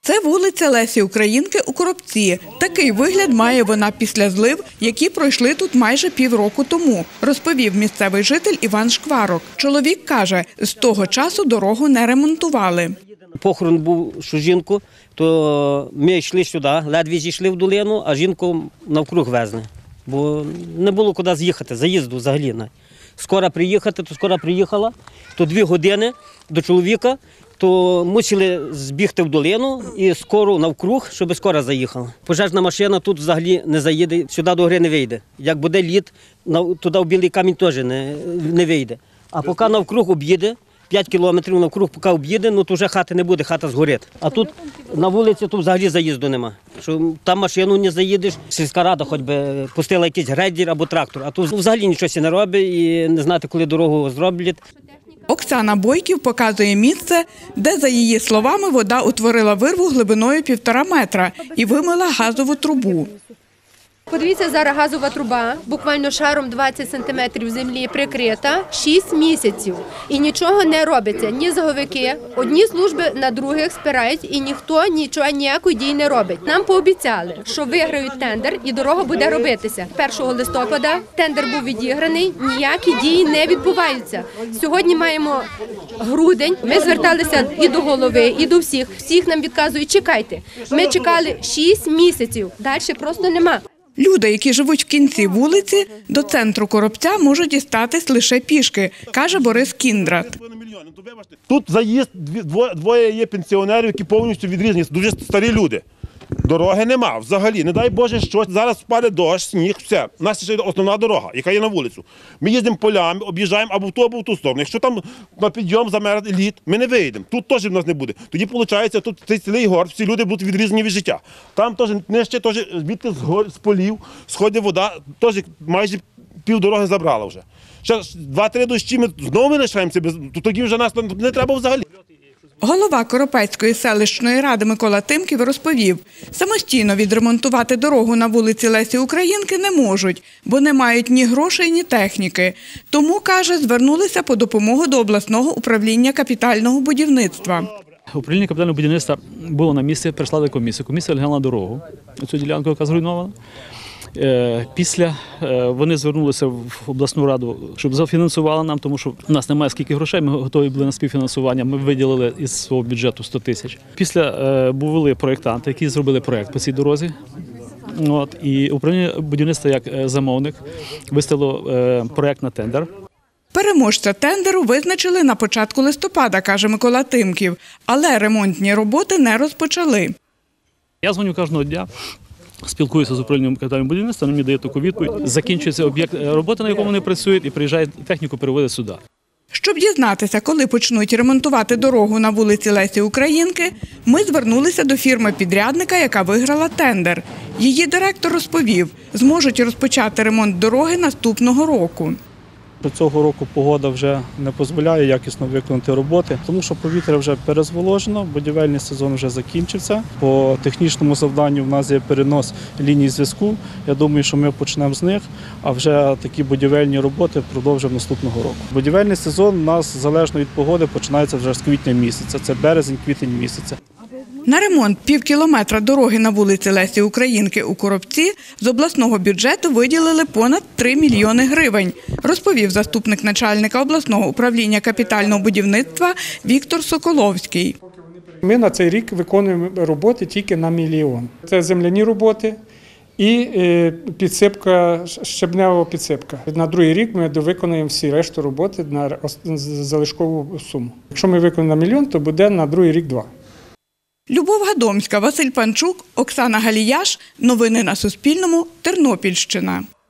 Це вулиця Лесі Українки у Коробці. Такий вигляд має вона після злив, які пройшли тут майже півроку тому, розповів місцевий житель Іван Шкварок. Чоловік каже, з того часу дорогу не ремонтували. Похорон був, що жінку, то ми йшли сюди, ледве зійшли в долину, а жінку навкруг везли. Бо не було куди з'їхати, заїзду взагалі. Скоро приїхати, то скоро приїхала, то 2 години до чоловіка, то мусили збігти в долину і скоро навкруг, щоб скоро заїхала. Пожежна машина тут взагалі не заїде, сюди до гори не вийде. Як буде лід, туди в Білий Камінь теж не вийде. А поки навкруг об'їде, 5 кілометрів навкруг, поки об'їде, то вже хати не буде, хата згорить. А тут на вулиці тут взагалі заїзду нема. Що там машину не заїдеш, сільська рада хоч би пустила якийсь грейдер або трактор, а тут взагалі нічого не робить і не знати, коли дорогу зроблять. Оксана Бойків показує місце, де, за її словами, вода утворила вирву глибиною 1,5 метра і вимила газову трубу. Подивіться, зараз газова труба, буквально шаром 20 сантиметрів землі прикрита, 6 місяців. І нічого не робиться, ні заговики, одні служби на других спирають і ніхто ніякої дії не робить. Нам пообіцяли, що виграють тендер і дорога буде робитися. 1 листопада тендер був відіграний, ніякі дії не відбуваються. Сьогодні маємо грудень, ми зверталися і до голови, і до всіх. Всіх нам відказують, чекайте. Ми чекали 6 місяців, далі просто нема. Люди, які живуть в кінці вулиці, до центру Коробця можуть дістатись лише пішки, каже Борис Кіндрат. Тут заїзд, двоє є пенсіонерів, які повністю відрізані, дуже старі люди. Дороги нема взагалі, не дай Боже щось. Зараз впаде дощ, сніг, все. У нас ще основна дорога, яка є на вулицю. Ми їздимо полями, об'їжджаємо або в ту сторону. Якщо там на підйом замерз лід, ми не виїдемо. Тут теж в нас не буде. Тоді, виходить, тут цей цілий город, всі люди будуть відрізані від життя. Там теж нижче, звідти з полів сходить вода, теж майже півдороги забрала вже. Ще 2-3 дощі ми знову лишаємося, тоді вже нас не треба взагалі. Голова Коропецької селищної ради Микола Тимків розповів, самостійно відремонтувати дорогу на вулиці Лесі Українки не можуть, бо не мають ні грошей, ні техніки. Тому, каже, звернулися по допомогу до обласного управління капітального будівництва. Управління капітального будівництва було на місці, прислали комісію. Комісія оглянула дорогу, цю ділянку, яка зруйнована. Після вони звернулися в обласну раду, щоб зафінансували нам, тому що в нас немає скільки грошей, ми готові були на співфінансування, ми виділили із свого бюджету 100 тисяч. Після були проєктанти, які зробили проєкт по цій дорозі. І управління будівництва як замовник виставило проєкт на тендер. Переможця тендеру визначили на початку листопада, каже Микола Тимків, але ремонтні роботи не розпочали. Я дзвоню кожного дня. Спілкуюся з управлінням капітального будівництва, мені дає таку відповідь. Закінчується об'єкт роботи, на якому вони працюють, і приїжджає техніку, переводить сюди. Щоб дізнатися, коли почнуть ремонтувати дорогу на вулиці Лесі Українки, ми звернулися до фірми-підрядника, яка виграла тендер. Її директор розповів, зможуть розпочати ремонт дороги наступного року. Цього року погода вже не дозволяє якісно виконати роботи, тому що повітря вже перезволожено, будівельний сезон вже закінчився. По технічному завданню в нас є перенос ліній зв'язку. Я думаю, що ми почнемо з них, а вже такі будівельні роботи продовжимо наступного року. Будівельний сезон у нас, залежно від погоди, починається вже з квітня місяця. Це березень-квітень місяця. На ремонт півкілометра дороги на вулиці Лесі Українки у Коробці з обласного бюджету виділили понад 3 мільйони гривень, розповів заступник начальника обласного управління капітального будівництва Віктор Соколовський. Ми на цей рік виконуємо роботи тільки на 1 мільйон. Це земляні роботи і підсипка, щебнева підсипка. На другий рік ми довиконуємо всі решту роботи на залишкову суму. Якщо ми виконуємо на 1 мільйон, то буде на другий рік 2. Любов Гадомська, Василь Панчук, Оксана Галіяш. Новини на Суспільному. Тернопільщина.